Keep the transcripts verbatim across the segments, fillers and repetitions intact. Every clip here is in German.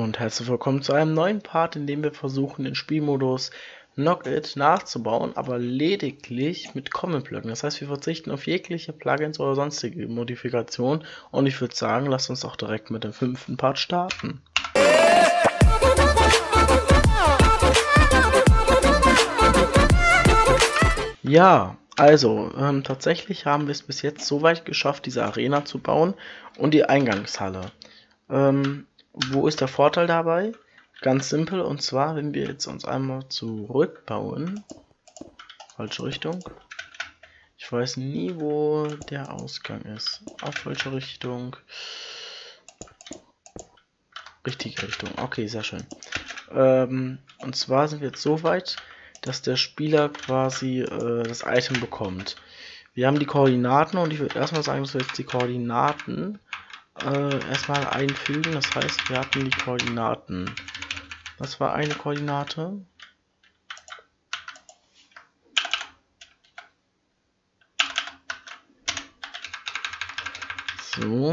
und herzlich willkommen zu einem neuen Part, in dem wir versuchen, den Spielmodus Knocked It nachzubauen, aber lediglich mit Common-Blöcken. Das heißt, wir verzichten auf jegliche Plugins oder sonstige Modifikationen und ich würde sagen, lasst uns auch direkt mit dem fünften Part starten. Ja, also ähm, tatsächlich haben wir es bis jetzt so weit geschafft, diese Arena zu bauen und die Eingangshalle. Ähm, wo ist der Vorteil dabei? Ganz simpel, und zwar, wenn wir jetzt uns einmal zurückbauen, falsche Richtung, ich weiß nie, wo der Ausgang ist, auf falsche Richtung, richtige Richtung, okay, sehr schön. Ähm, und zwar sind wir jetzt so weit, dass der Spieler quasi äh, das Item bekommt. Wir haben die Koordinaten und ich würde erstmal sagen, dass wir jetzt die Koordinaten äh, erstmal einfügen. Das heißt, wir hatten die Koordinaten. Was war eine Koordinate? So.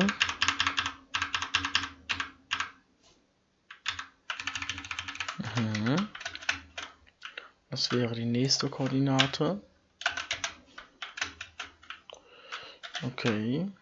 Mhm. Das wäre die nächste Koordinate. Okay.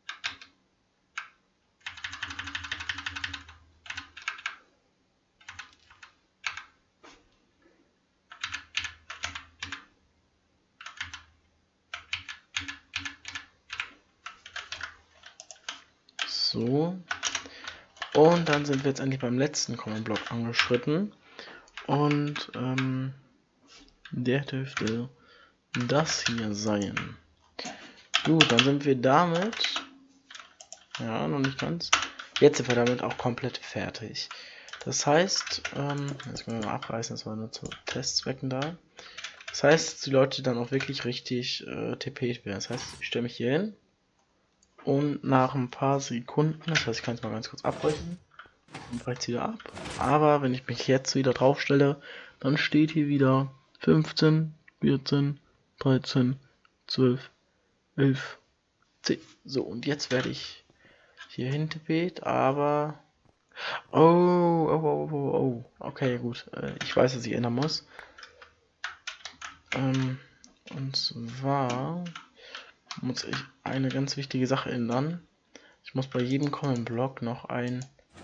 So. Und dann sind wir jetzt endlich beim letzten Common Block angeschritten. Und ähm, der dürfte das hier sein. Gut, dann sind wir damit, ja, noch nicht ganz, jetzt sind wir damit auch komplett fertig. Das heißt, ähm, jetzt können wir mal abreißen, das war nur zu Testzwecken da. Das heißt, die Leute dann auch wirklich richtig äh, T P'd werden. Das heißt, ich stelle mich hier hin und nach ein paar Sekunden, das heißt, ich kann es mal ganz kurz abbrechen, dann breche es wieder ab. Aber wenn ich mich jetzt wieder drauf stelle, dann steht hier wieder fünfzehn, vierzehn, dreizehn, zwölf, elf, zehn. So, und jetzt werde ich hier hingebet, aber... Oh, oh, oh, oh, oh. Okay, gut. Äh, ich weiß, dass ich ändern muss. Ähm, und zwar muss ich eine ganz wichtige Sache ändern. Ich muss bei jedem Common Block noch ein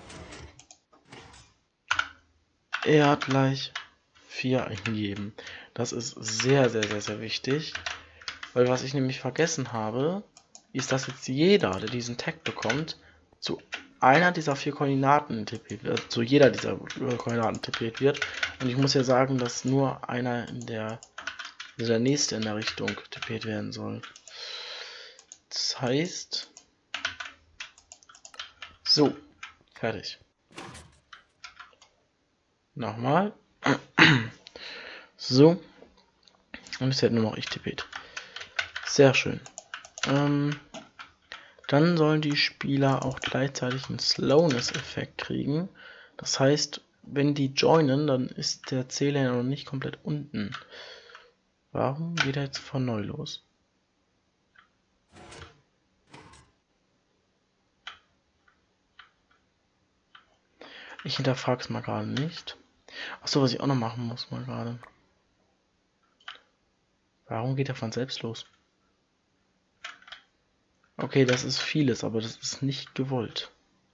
R gleich vier eingeben. Das ist sehr, sehr, sehr, sehr wichtig. Weil was ich nämlich vergessen habe, ist, dass jetzt jeder, der diesen Tag bekommt, zu einer dieser vier Koordinaten tippiert wird, zu jeder dieser Koordinaten tippiert wird. Und ich muss ja sagen, dass nur einer in der, also der nächste in der Richtung tippiert werden soll. Das heißt, so, fertig. Nochmal. So. Und es wird nur noch ich tippiert. Sehr schön. Ähm, dann sollen die Spieler auch gleichzeitig einen Slowness-Effekt kriegen. Das heißt, wenn die joinen, dann ist der Zähler ja noch nicht komplett unten. Warum geht er jetzt von neu los? Ich hinterfrage es mal gerade nicht. Achso, was ich auch noch machen muss mal gerade. Warum geht er von selbst los? Okay, das ist vieles, aber das ist nicht gewollt.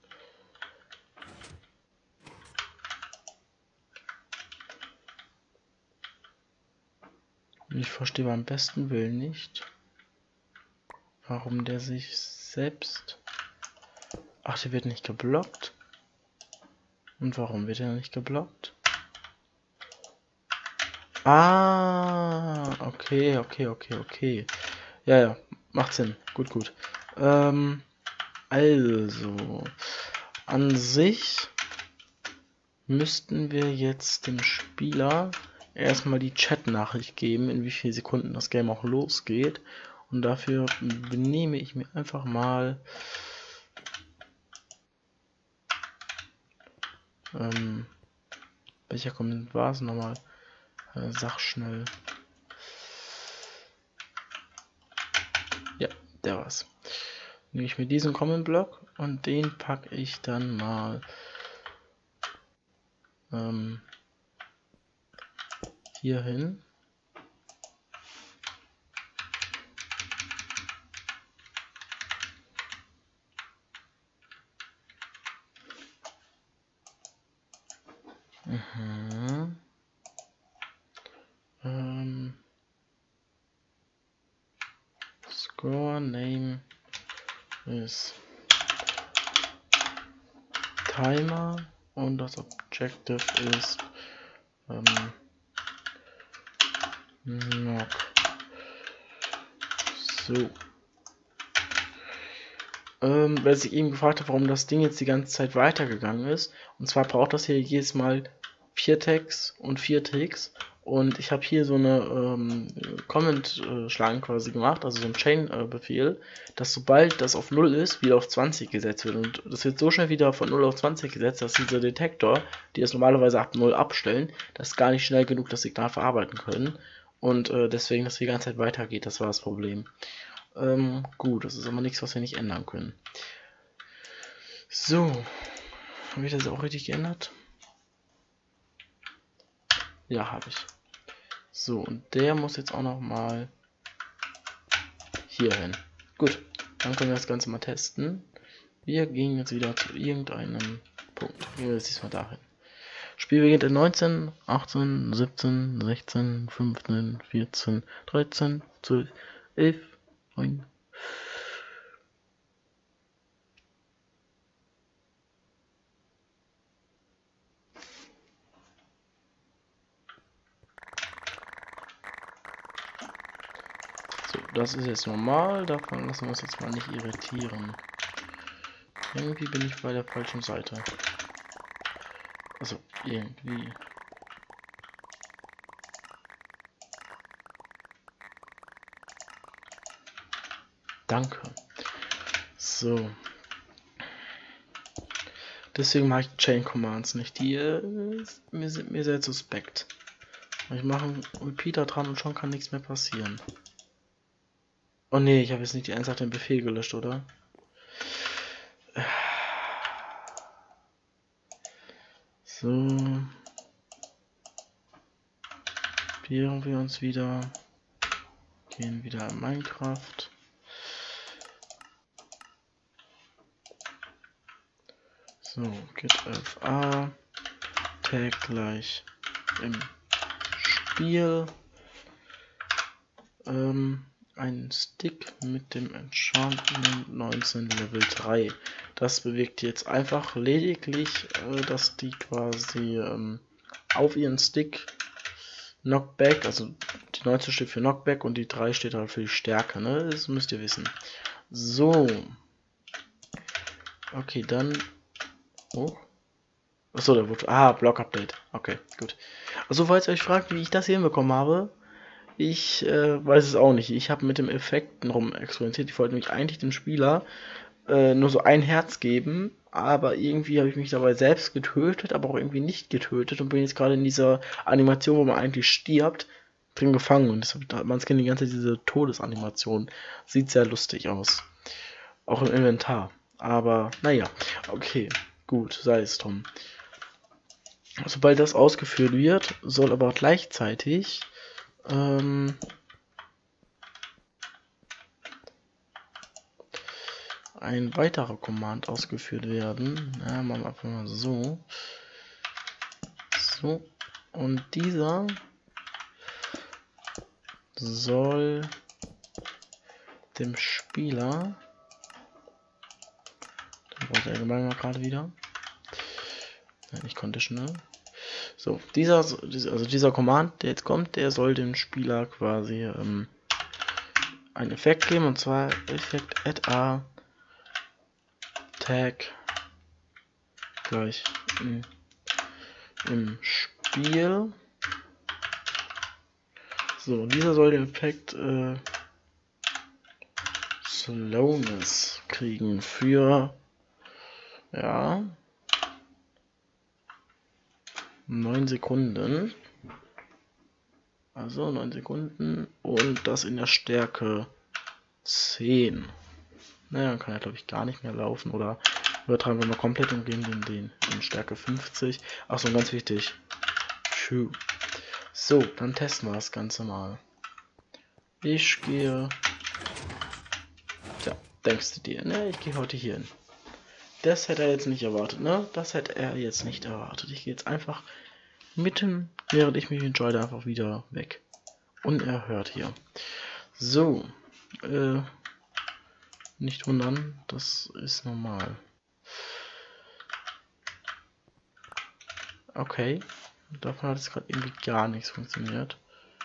Und ich verstehe beim besten Willen nicht, warum der sich selbst... Ach, der wird nicht geblockt. Und warum wird er nicht geblockt? Ah, okay, okay, okay, okay. Ja, ja, macht Sinn. Gut, gut. Ähm, also, an sich müssten wir jetzt dem Spieler erstmal die Chat-Nachricht geben, in wie vielen Sekunden das Game auch losgeht. Und dafür benehme ich mir einfach mal... Ähm, welcher Comment war es nochmal? Äh, sag schnell. Ja, der war's. Nehme ich mir diesen Comment-Block und den packe ich dann mal ähm, hier hin. Mhm. Ähm, Score Name ist Timer und das Objective ist ähm, Knock. So. Ähm, wer sich eben gefragt hat, warum das Ding jetzt die ganze Zeit weitergegangen ist. Und zwar braucht das hier jedes Mal vier Tags und vier Ticks. Und ich habe hier so eine ähm, Comment-Schlange quasi gemacht, also so ein Chain-Befehl, dass sobald das auf null ist, wieder auf zwanzig gesetzt wird. Und das wird so schnell wieder von null auf zwanzig gesetzt, dass diese Detektor, die das normalerweise ab null abstellen, das gar nicht schnell genug das Signal verarbeiten können. Und äh, deswegen, dass die ganze Zeit weitergeht, das war das Problem. Ähm, gut, das ist aber nichts, was wir nicht ändern können. So, habe ich das auch richtig geändert? Ja, habe ich. So, und der muss jetzt auch noch mal hier hin. Gut, dann können wir das Ganze mal testen. Wir gehen jetzt wieder zu irgendeinem Punkt. Gehen wir jetzt diesmal dahin. Spiel beginnt in neunzehn, achtzehn, siebzehn, sechzehn, fünfzehn, vierzehn, dreizehn, zwölf, elf, neun. So, das ist jetzt normal, davon lassen wir uns jetzt mal nicht irritieren. Irgendwie bin ich bei der falschen Seite. Also, irgendwie. Danke. So. Deswegen mache ich Chain Commands nicht. Die äh, mir sind mir sehr suspekt. Ich mache einen Repeater dran und schon kann nichts mehr passieren. Oh ne, ich habe jetzt nicht die eins nach dem Befehl gelöscht, oder? So. Probieren wir uns wieder. Gehen wieder in Minecraft. So, git fa tag gleich im Spiel. Ähm, ein Stick mit dem Enchantment neunzehn Level drei. Das bewegt jetzt einfach lediglich, äh, dass die quasi ähm, auf ihren Stick Knockback, also die neunzehn steht für Knockback und die drei steht halt für die Stärke, ne? Das müsst ihr wissen. So. Okay, dann. Oh. Achso, der wurde. Ah, Block-Update. Okay, gut. Also, falls ihr euch fragt, wie ich das hier hinbekommen habe, ich äh, weiß es auch nicht. Ich habe mit dem Effekten rum experimentiert. Ich wollte nämlich eigentlich dem Spieler äh, nur so ein Herz geben, aber irgendwie habe ich mich dabei selbst getötet, aber auch irgendwie nicht getötet und bin jetzt gerade in dieser Animation, wo man eigentlich stirbt, drin gefangen. Und deshalb hat man kennt die ganze Zeit diese Todesanimation. Sieht sehr lustig aus. Auch im Inventar. Aber naja, okay, gut, sei es drum. Sobald das ausgeführt wird, soll aber auch gleichzeitig ähm, ein weiterer Command ausgeführt werden. Ja, machen wir einfach mal so. So. Und dieser soll dem Spieler, den braucht er allgemein mal gerade wieder, ja, nicht conditional. So, dieser, also dieser Command, der jetzt kommt, der soll dem Spieler quasi ähm, einen Effekt geben, und zwar Effekt add a tag gleich im, im Spiel. So, dieser soll den Effekt äh, Slowness kriegen für ja neun Sekunden. Also neun Sekunden und das in der Stärke zehn. Naja, dann kann er glaube ich gar nicht mehr laufen oder Übertragen wir mal komplett und geben den, den in Stärke fünfzig. Achso, ganz wichtig. True. So, dann testen wir das Ganze mal. Ich gehe... Tja, denkst du dir, ne? Ich gehe heute hier hin. Das hätte er jetzt nicht erwartet, ne? Das hätte er jetzt nicht erwartet. Ich gehe jetzt einfach mitten, während ich mich entscheide, einfach wieder weg. Unerhört hier. So. Äh, nicht wundern, das ist normal. Okay. Davon hat es gerade irgendwie gar nichts funktioniert.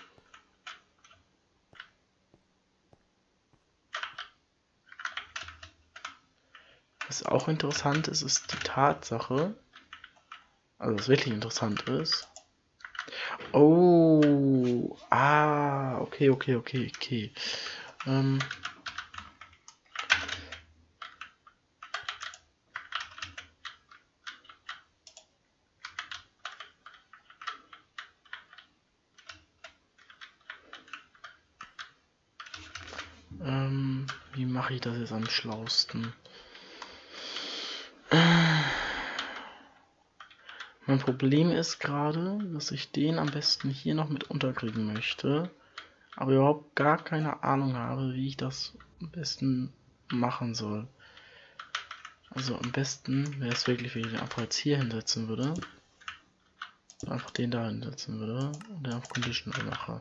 Was auch interessant ist, ist die Tatsache, also was wirklich interessant ist. Oh, ah, okay, okay, okay, okay. Ähm, ähm, wie mache ich das jetzt am schlausten? Mein Problem ist gerade, dass ich den am besten hier noch mit unterkriegen möchte, aber überhaupt gar keine Ahnung habe, wie ich das am besten machen soll. Also am besten wäre es wirklich, wenn ich den einfach jetzt hier hinsetzen würde. Einfach den da hinsetzen würde und den auf Conditional mache.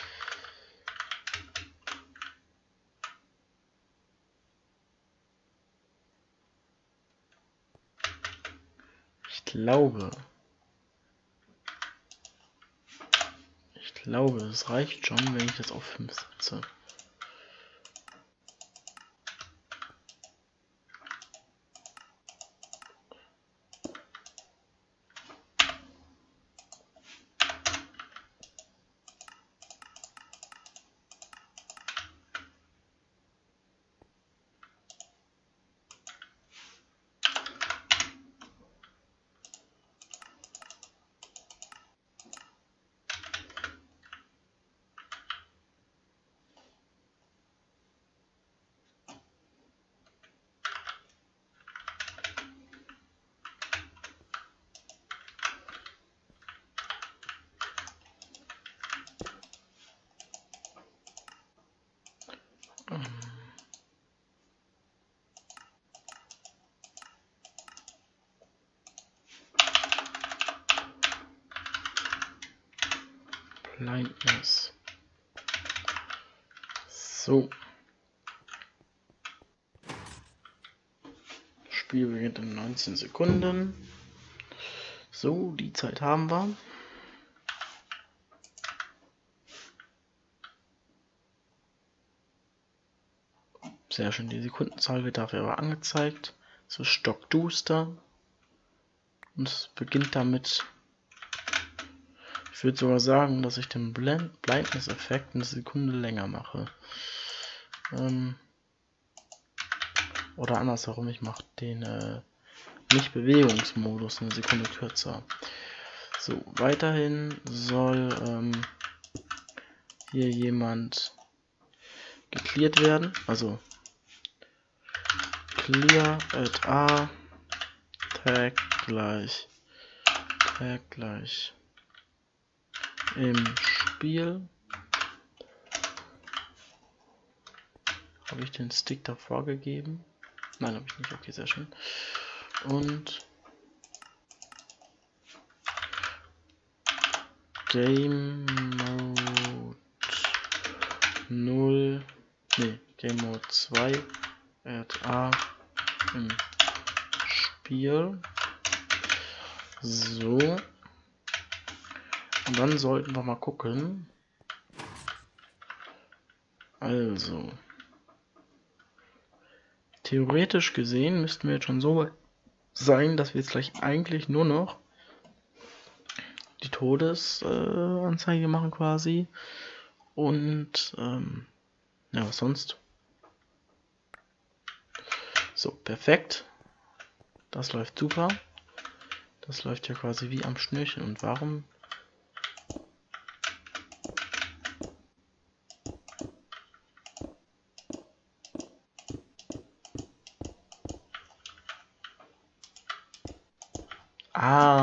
Ich glaube, ich glaube, es reicht schon, wenn ich das auf fünf setze. Blindness. So. Das Spiel beginnt in neunzehn Sekunden. So, die Zeit haben wir. Sehr schön, die Sekundenzahl wird dafür aber angezeigt. So stockduster. Und es beginnt damit. Ich würde sogar sagen, dass ich den Blind Blindness-Effekt eine Sekunde länger mache. Ähm Oder andersherum, ich mache den äh, Nicht-Bewegungsmodus eine Sekunde kürzer. So, weiterhin soll ähm, hier jemand gecleared werden. Also clear at a tag gleich tag gleich im Spiel. Habe ich den Stick davor gegeben? Nein, habe ich nicht. Okay, sehr schön. Und Game Mode null, nee, Game Mode zwei at a im Spiel. So. Und dann sollten wir mal gucken. Also. Theoretisch gesehen müssten wir jetzt schon so sein, dass wir jetzt gleich eigentlich nur noch die Todesanzeige äh, machen quasi. Und ähm, ja, was sonst? So, perfekt. Das läuft super. Das läuft ja quasi wie am Schnürchen. Und warum?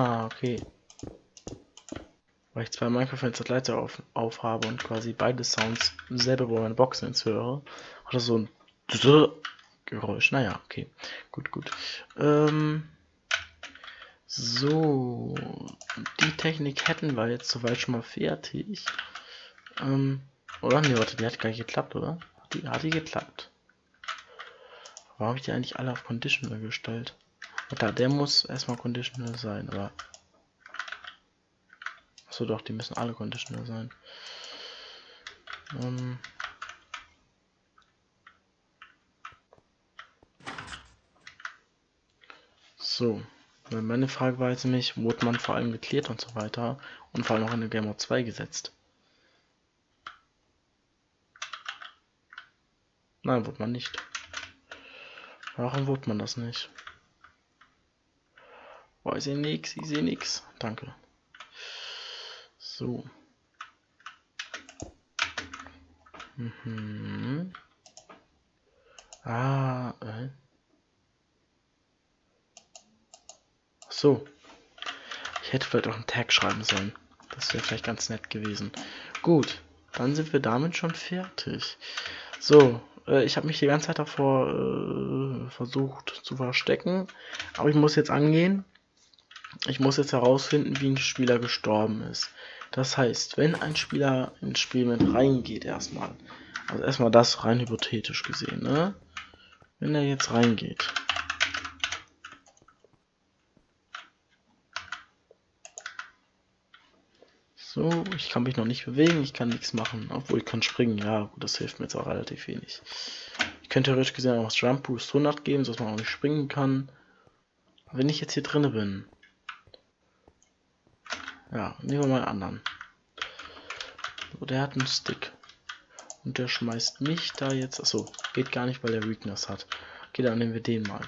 Ah, okay. Weil ich zwei Minecraft-Fenster gleichzeitig auf, auf habe und quasi beide Sounds selber bei meinen Boxen jetzt höre, hat das so ein Geräusch. Naja, okay. Gut, gut. Ähm, so. Die Technik hätten wir jetzt soweit schon mal fertig. Ähm, oder? Ne, warte, die hat gar nicht geklappt, oder? Hat die, hat die geklappt? Warum habe ich die eigentlich alle auf Conditional gestellt? Da, der muss erstmal Conditional sein, aber... Achso doch, die müssen alle Conditional sein. Ähm... So. Meine Frage war jetzt nämlich, wurde man vor allem geklärt und so weiter und vor allem auch in der Game Mode zwei gesetzt? Nein, wurde man nicht. Warum wurde man das nicht? Oh, ich sehe nix, ich sehe nix. Danke. So. Mhm. Ah, äh. So. Ich hätte vielleicht auch einen Tag schreiben sollen. Das wäre vielleicht ganz nett gewesen. Gut, dann sind wir damit schon fertig. So, äh, ich habe mich die ganze Zeit davor äh, versucht zu verstecken. Aber ich muss jetzt angehen. Ich muss jetzt herausfinden, wie ein Spieler gestorben ist. Das heißt, wenn ein Spieler ins Spiel mit reingeht erstmal. Also erstmal das rein hypothetisch gesehen, ne? Wenn er jetzt reingeht. So, ich kann mich noch nicht bewegen, ich kann nichts machen. Obwohl ich kann springen, ja, gut, das hilft mir jetzt auch relativ wenig. Ich könnte theoretisch gesehen auch das Jump Boost hundert geben, sodass man auch nicht springen kann. Wenn ich jetzt hier drinne bin. Ja, nehmen wir mal einen anderen. So, der hat einen Stick. Und der schmeißt mich da jetzt. Achso, geht gar nicht, weil er Weakness hat. Okay, dann nehmen wir den mal.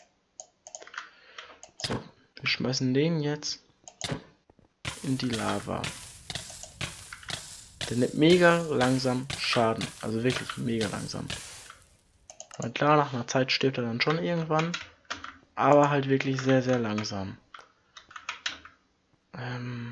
So, wir schmeißen den jetzt in die Lava. Der nimmt mega langsam Schaden. Also wirklich mega langsam. Na klar, nach einer Zeit stirbt er dann schon irgendwann. Aber halt wirklich sehr, sehr langsam. Ähm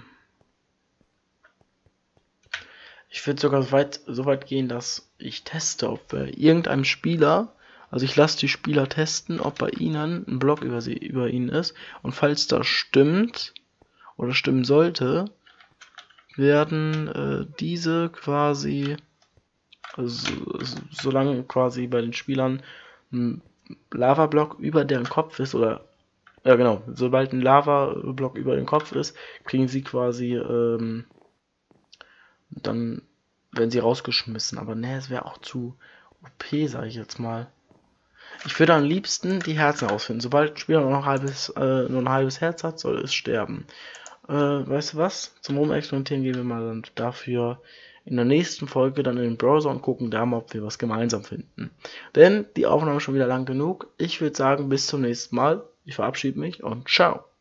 ich würde sogar so weit, so weit gehen, dass ich teste, ob bei irgendeinem Spieler, also ich lasse die Spieler testen, ob bei ihnen ein Block über, sie, über ihnen ist. Und falls das stimmt, oder stimmen sollte, werden äh, diese quasi, also, solange quasi bei den Spielern ein Lava-Block über deren Kopf ist, oder ja genau, sobald ein Lava-Block über den Kopf ist, kriegen sie quasi, ähm, dann werden sie rausgeschmissen. Aber ne, es wäre auch zu O P, sage ich jetzt mal. Ich würde am liebsten die Herzen rausfinden. Sobald ein Spieler nur noch ein halbes, äh, nur ein halbes Herz hat, soll es sterben. Äh, weißt du was? Zum Rumexperimentieren gehen wir mal dann dafür in der nächsten Folge dann in den Browser und gucken da mal, ob wir was gemeinsam finden. Denn die Aufnahme ist schon wieder lang genug. Ich würde sagen, bis zum nächsten Mal. Ich verabschiede mich und ciao.